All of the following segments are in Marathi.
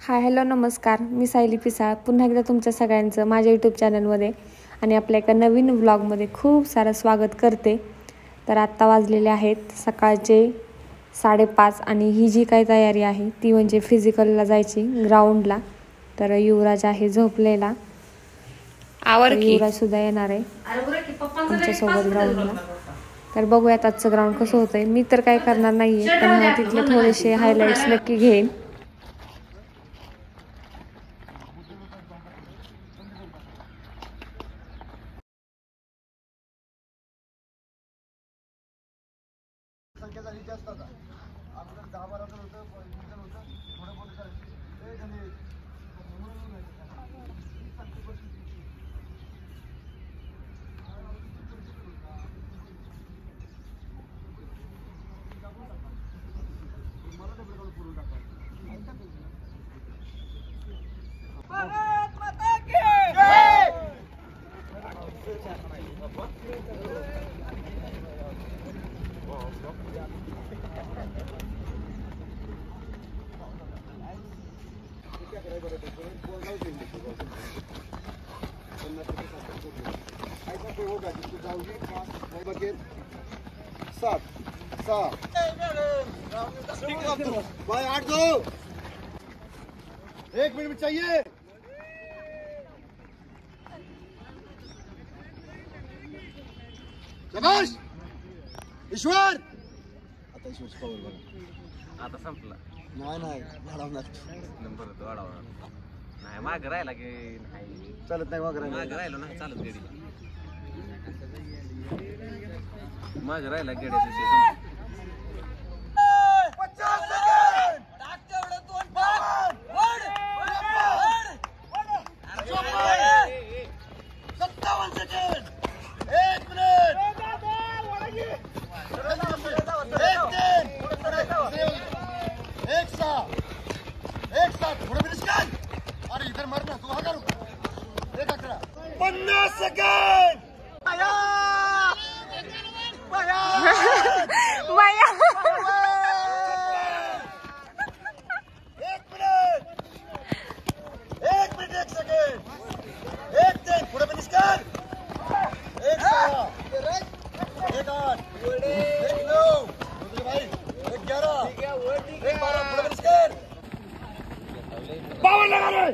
हाय हॅलो नमस्कार, मी सायली पिसाळ पुन्हा एकदा तुमच्या सगळ्यांचं माझ्या यूट्यूब चॅनलमध्ये आणि आपल्या एका नवीन व्लॉगमध्ये खूप सारं स्वागत करते. तर आत्ता वाजलेले आहेत सकाळचे 5:30 आणि ही जी काही तयारी आहे ती म्हणजे फिजिकलला जायची ग्राउंडला. तर युवराज आहे झोपलेला, युवराजसुद्धा येणार आहे आमच्यासोबत ग्राउंडला. तर बघूयात आजचं ग्राउंड कसं होतंय. मी तर काय करणार नाही आहे, पण तिथले थोडेसे हायलाईट्स नक्की घेईन. भाई 8-2 1 मिनट चाहिए. शाबाश ईश्वर. आता ईश्वरची पावर बघा. आता संपला नाही वाढवणार नंबर वाढवणार नाही. माग राहिला की नाही चालत नाही. माग राहिलो नाही चालत गाडी. माग राहिला गाड्या इधर मरना तू हा करू 50 सेकंड. पावर लगा रे.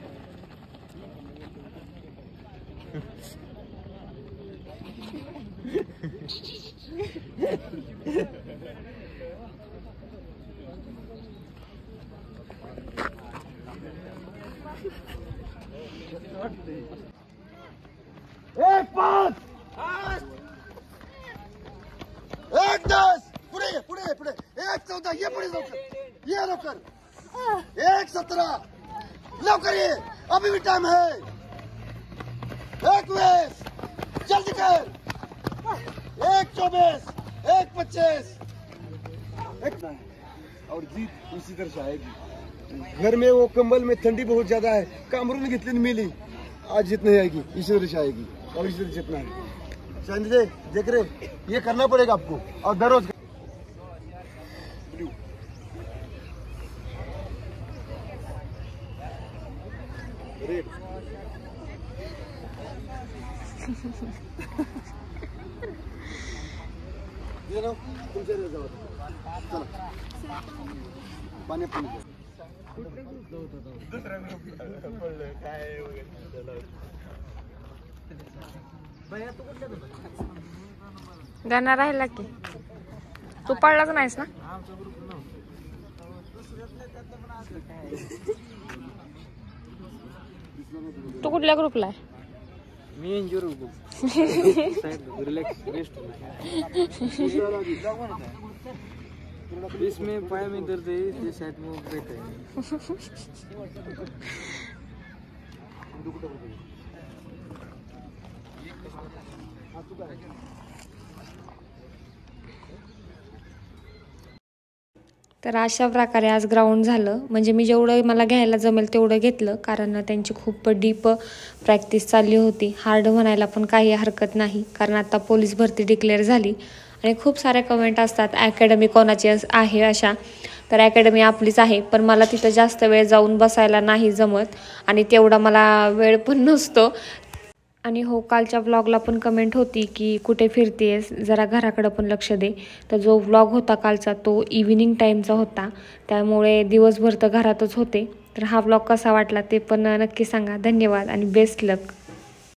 एक 5 एक 10 पुढे 1 14 ये पुढे लवकर 1 17 लवकर ये अभी भी टाइम है. 1 20 जल्दी कर. 1 24 1 25 और जीत उसी तरह से आएगी. घर में वो कंबल में ठंडी बहुत ज्यादा है, कामरून घेतली मिली. आज जीत नहीं आएगी, इसी तरह से आएगी और इसी तरह जीतना है. संजय देख रहे ये करना पड़ेगा आपको और दररोज पाणी गाणं राहिला की तू पडलाच नाहीस ना. तू कुठल्या ग्रुपला आहे? मी एन्जॉय रिलैक्स रेस्ट. इसमें पाया में दर्द है इसलिए साइड में बैठे हैं. तर अशा प्रकारे आज ग्राउंड झालं. म्हणजे मी जेवढं मला घ्यायला जमेल तेवढं घेतलं, कारण त्यांची खूप डीप प्रॅक्टिस चालली होती. हार्ड म्हणायला पण काही हरकत नाही, कारण आता पोलीस भरती डिक्लेअर झाली आणि खूप साऱ्या कमेंट असतात अकॅडमी कोणाची आहे अशा. तर अकॅडमी आपलीच आहे, पण मला तिथं जास्त वेळ जाऊन बसायला नाही जमत आणि तेवढा मला वेळ पण नसतो. आणि हो, कालच्या व्लॉगला पण कमेंट होती की कुठे फिरतेस, जरा घराकडं पण लक्ष दे. तर जो व्लॉग होता कालचा तो इव्हिनिंग टाईमचा होता, त्यामुळे दिवसभर तर घरातच होते. तर हा व्लॉग कसा वाटला ते पण नक्की सांगा. धन्यवाद आणि बेस्ट लक.